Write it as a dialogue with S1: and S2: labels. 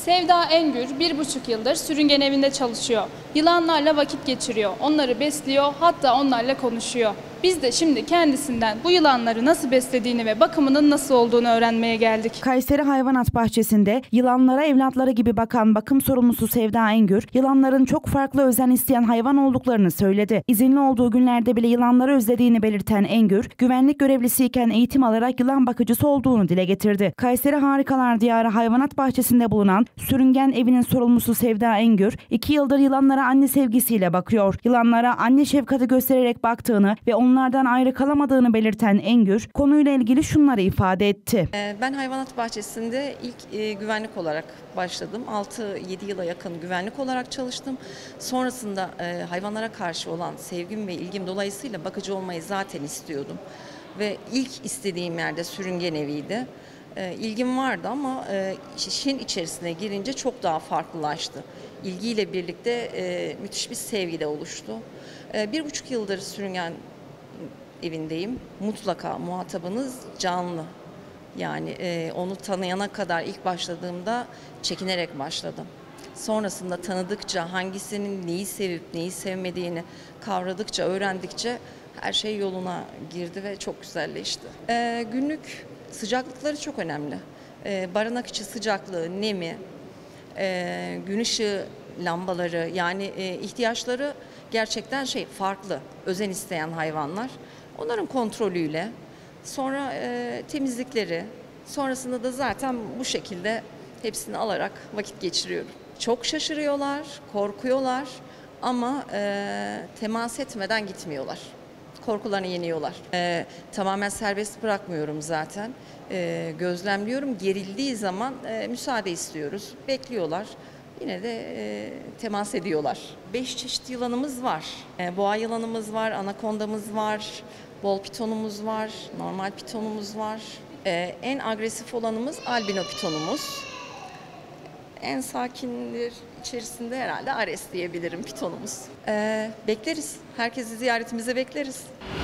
S1: Sevda Engür 1,5 yıldır sürüngen evinde çalışıyor. Yılanlarla vakit geçiriyor, onları besliyor, hatta onlarla konuşuyor. Biz de şimdi kendisinden bu yılanları nasıl beslediğini ve bakımının nasıl olduğunu öğrenmeye geldik.
S2: Kayseri Hayvanat Bahçesi'nde yılanlara evlatları gibi bakan bakım sorumlusu Sevda Engür, yılanların çok farklı özen isteyen hayvan olduklarını söyledi. İzinli olduğu günlerde bile yılanları özlediğini belirten Engür, güvenlik görevlisiyken eğitim alarak yılan bakıcısı olduğunu dile getirdi. Kayseri Harikalar Diyarı Hayvanat Bahçesi'nde bulunan sürüngen evinin sorumlusu Sevda Engür, 2 yıldır yılanlara anne sevgisiyle bakıyor. Yılanlara anne şefkati göstererek baktığını ve onlardan ayrı kalamadığını belirten Engür, konuyla ilgili şunları ifade etti.
S3: Ben hayvanat bahçesinde ilk güvenlik olarak başladım. 6-7 yıla yakın güvenlik olarak çalıştım. Sonrasında hayvanlara karşı olan sevgim ve ilgim dolayısıyla bakıcı olmayı zaten istiyordum. Ve ilk istediğim yerde sürüngen eviydi. İlgim vardı ama işin içerisine girince çok daha farklılaştı. İlgiyle birlikte müthiş bir sevgi de oluştu. 1,5 yıldır sürüngen evindeyim. Mutlaka muhatabınız canlı. Yani onu tanıyana kadar ilk başladığımda çekinerek başladım. Sonrasında tanıdıkça hangisinin neyi sevip neyi sevmediğini kavradıkça, öğrendikçe her şey yoluna girdi ve çok güzelleşti. Günlük sıcaklıkları çok önemli. Barınak içi sıcaklığı, nemi, gün ışığı lambaları, yani ihtiyaçları gerçekten farklı, özen isteyen hayvanlar. Onların kontrolüyle, sonra temizlikleri, sonrasında da zaten bu şekilde hepsini alarak vakit geçiriyorum. Çok şaşırıyorlar, korkuyorlar ama temas etmeden gitmiyorlar. Korkularını yeniyorlar. Tamamen serbest bırakmıyorum zaten. Gözlemliyorum. Gerildiği zaman müsaade istiyoruz. Bekliyorlar. Yine de temas ediyorlar. 5 çeşit yılanımız var. Boğa yılanımız var, anakondamız var, bol pitonumuz var, normal pitonumuz var. En agresif olanımız albino pitonumuz. En sakinler içerisinde herhalde Ares diyebilirim pitonumuz. Bekleriz. Herkesi ziyaretimize bekleriz.